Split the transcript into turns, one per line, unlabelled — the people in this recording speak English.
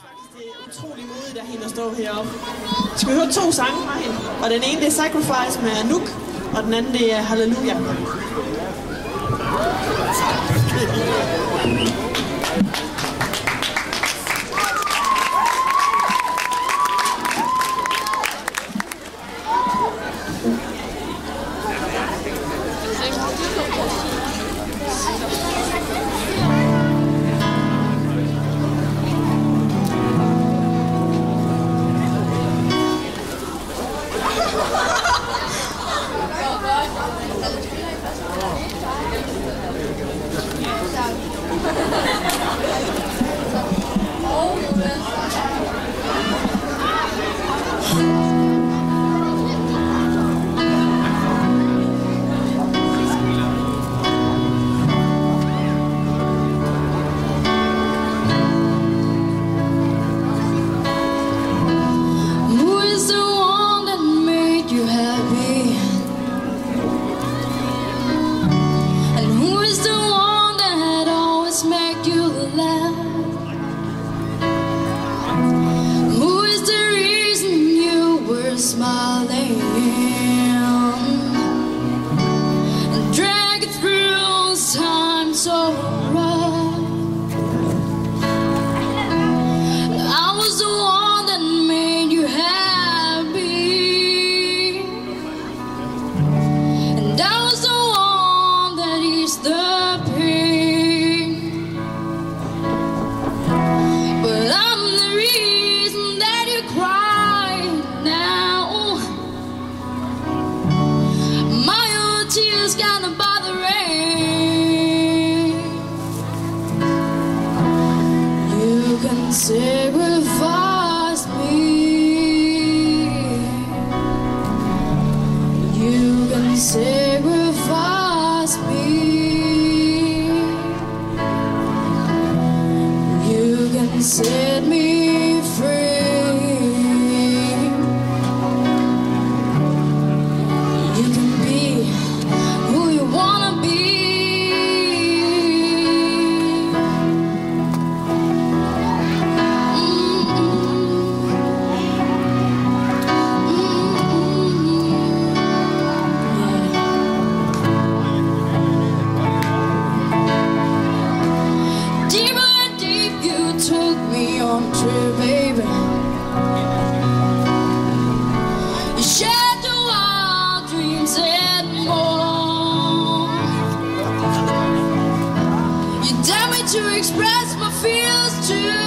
Det er utrolig modigt af hende at stå heroppe. Vi skal høre 2 sange fra hende, og den ene det er Sacrifice med Anouk, og den anden det er Halleluja.
Smiling and drag it through time so rough. I was the one that made you happy, and I was the one that eased the pain. But I'm the reason that you cry now. Tears gonna bother rain. You can sacrifice me. You can sacrifice me. You can set me free. Took me on trip, baby. You shared the wild dreams and more. You dared me to express my fears too.